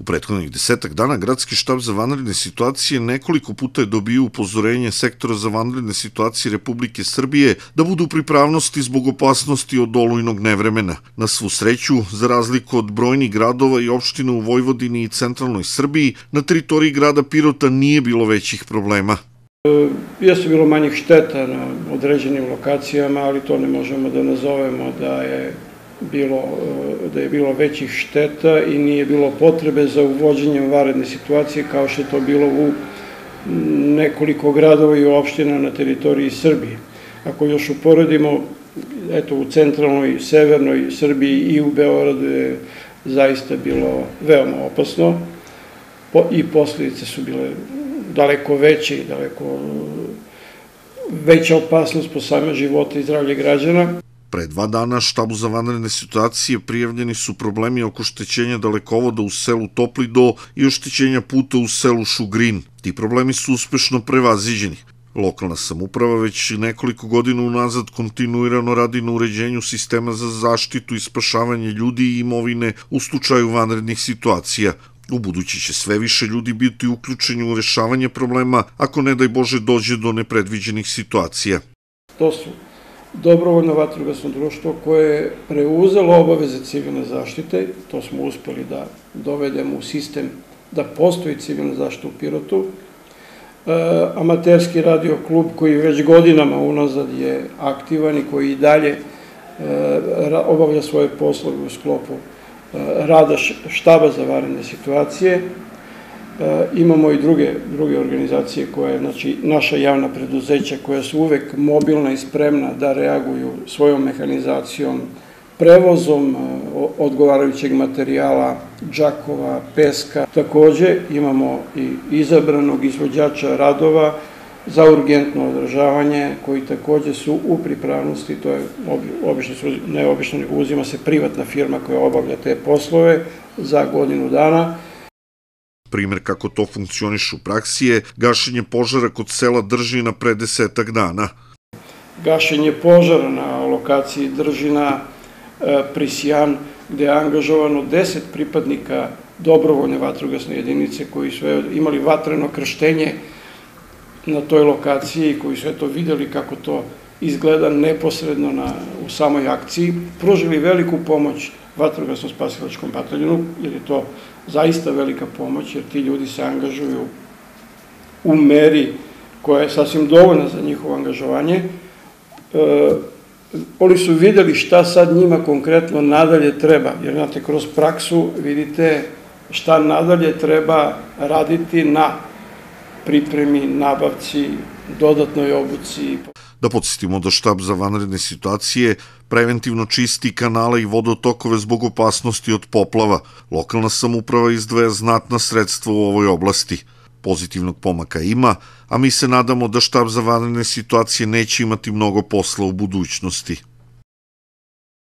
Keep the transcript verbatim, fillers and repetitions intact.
U prethodnih desetak dana Gradski štab za vanredne situacije nekoliko puta je dobio upozorenje Sektora za vanredne situacije Republike Srbije da budu u pripravnosti zbog opasnosti od olujnog nevremena. Na svu sreću, za razliku od brojnih gradova i opština u Vojvodini i centralnoj Srbiji, na teritoriji grada Pirota nije bilo većih problema. Jeste bilo manjih šteta na određenim lokacijama, ali to ne možemo da nazovemo da je bilo, da je bilo većih šteta i nije bilo potrebe za uvođenjem vanredne situacije kao što je to bilo u nekoliko gradova i opština na teritoriji Srbije. Ako još uporedimo, eto, u centralnoj i severnoj Srbiji i u Beogradu je zaista bilo veoma opasno i posljedice su bile daleko veće i daleko veća opasnost po same živote i zdravlje građana. Pre dva dana štabu za vanredne situacije prijavljeni su problemi oko oštećenja dalekovoda u selu Toplido i oštećenja puta u selu Šugrin. Ti problemi su uspešno prevaziđeni. Lokalna samouprava već nekoliko godina unazad kontinuirano radi na uređenju sistema za zaštitu i spašavanje ljudi i imovine u slučaju vanrednih situacija. U budući će sve više ljudi biti uključeni u rešavanje problema ako ne daj Bože dođe do nepredviđenih situacija. To su dobrovoljno vatrogasno društvo koje je preuzelo obaveze civilne zaštite, to smo uspeli da dovedemo u sistem da postoji civilna zaštita u Pirotu, amaterski radio klub koji već godinama unazad je aktivan i koji i dalje obavlja svoje poslove u sklopu rada štaba za vanredne situacije. Imamo i druge, druge organizacije koje, znači naša javna preduzeća koja su uvek mobilna i spremna da reaguju svojom mehanizacijom, prevozom odgovarajućeg materijala, džakova, peska. Takođe imamo i izabranog izvođača radova za urgentno održavanje koji takođe su u pripravnosti, to je obično, ne obično, nego uzima se privatna firma koja obavlja te poslove za godinu dana. Primer kako to funkcioniše u praksi je gašenje požara kod sela Držina pre desetak dana. Gašenje požara na lokaciji Držina Prisjan, gde je angažovano deset pripadnika dobrovoljne vatrogasne jedinice koji su imali vatreno krštenje na toj lokaciji i koji su eto videli kako to izgleda neposredno na, u samoj akciji, pružili veliku pomoć vatrogasno-spasilačkom bataljonu, jer je to zaista velika pomoć, jer ti ljudi se angažuju u meri koja je sasvim dovoljna za njihovo angažovanje. E, oni su videli šta sad njima konkretno nadalje treba, jer znate, kroz praksu vidite šta nadalje treba raditi na pripremi, nabavci, dodatnoj obuci. Da podsjetimo da štab za vanredne situacije preventivno čisti kanale i vodotokove zbog opasnosti od poplava. Lokalna samouprava izdvaja znatna sredstva u ovoj oblasti. Pozitivnog pomaka ima, a mi se nadamo da štab za vanredne situacije neće imati mnogo posla u budućnosti.